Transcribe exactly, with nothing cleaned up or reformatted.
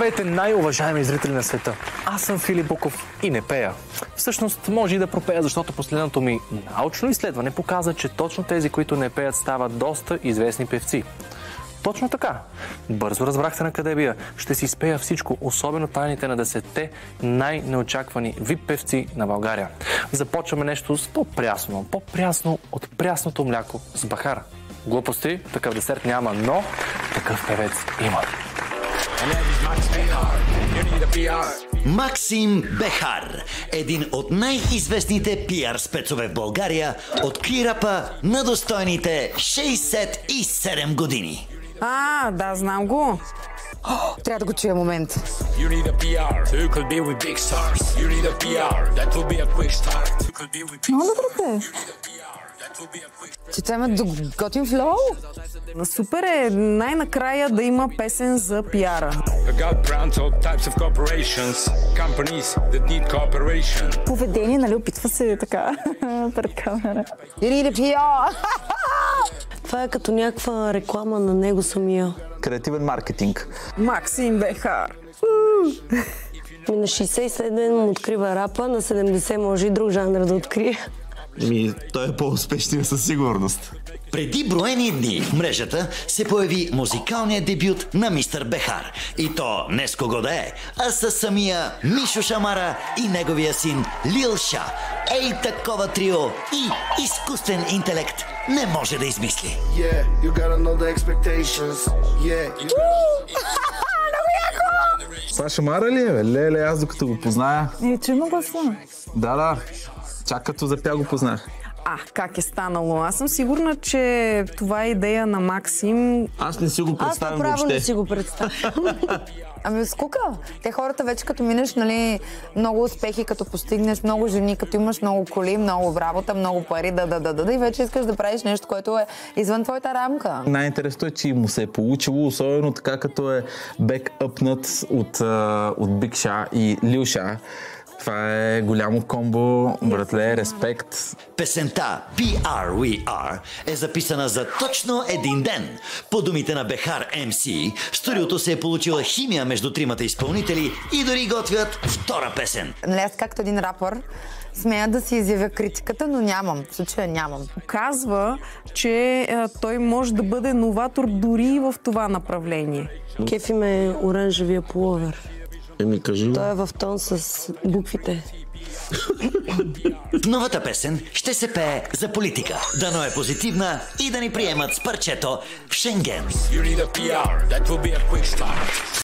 Здравейте, най-уважаеми зрители на света! Аз съм Филип Буков и не пея. Всъщност може и да пропея, защото последното ми научно изследване показа, че точно тези, които не пеят, стават доста известни певци. Точно така. Бързо разбрахте на къде бия. Ще си изпея всичко, особено тайните на десетте най-неочаквани вип певци на България. Започваме нещо с по-прясно. По-прясно от прясното мляко с бахар. Глупости, такъв десерт няма, но такъв певец има. Максим Бехар, един от най-известните пиар спецове в България, откри рапа на достойните шейсет и седем години. А, да, знам го. О, трябва да го чуя момент. Много добре. Че това има готин флоу. Супер е най-накрая да има песен за пиара. Поведение, нали, опитва се така пред камера. Това е като някаква реклама на него самия. Креативен маркетинг. Максим Бехар. На шейсет и седем му открива рапа, на седемдесет може и друг жанр да открие. Ми, той е по-успешният със сигурност. Преди броени дни в мрежата се появи музикалният дебют на мистер Бехар. И то не с кого да е, а с самия Мишо Шамара и неговия син Лил Ша. Ей, такова трио и изкуствен интелект не може да измисли. Yeah, you gotta know the expectations. Yeah, you Това Шамара ли е, бе? Леле, аз докато го позная. И че има гласа. Да, да. Чак като запя го познах. А, как е станало? Аз съм сигурна, че това е идея на Максим. Аз не си го представям въобще. Аз направо не си го представям. Ами скука. Те хората вече като минеш, нали, много успехи, като постигнеш много жени, като имаш много коли, много работа, много пари, да, да, да, да, да, и вече искаш да правиш нещо, което е извън твоята рамка. Най-интересното е, че му се е получило, особено така като е бекъпнат от, от Биг Ша и Лил Ша. Това е голямо комбо, братле, респект. Песента Пи Ар We Are е записана за точно един ден. По думите на Бехар Ем Си, в студиото се е получила химия между тримата изпълнители и дори готвят втора песен. Нали, аз както един рапър смея да си изявя критиката, но нямам. В случая нямам. Казва, че а, той може да бъде новатор дори в това направление. Кефи ме оранжевия пуловер. Еми, кажи. Той е в тон с буквите. В новата песен ще се пее за политика. Дано е позитивна и да ни приемат с парчето в Шенген.